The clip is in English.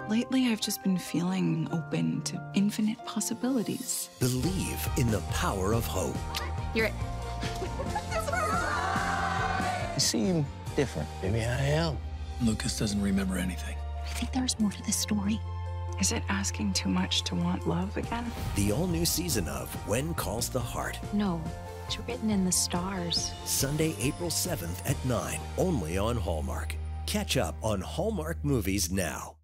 Lately, I've just been feeling open to infinite possibilities. Believe in the power of hope. You're it. You seem different. Maybe I am. Lucas doesn't remember anything. I think there's more to this story. Is it asking too much to want love again? The all-new season of When Calls the Heart. No, it's written in the stars. Sunday, April 7th at 9, only on Hallmark. Catch up on Hallmark Movies Now.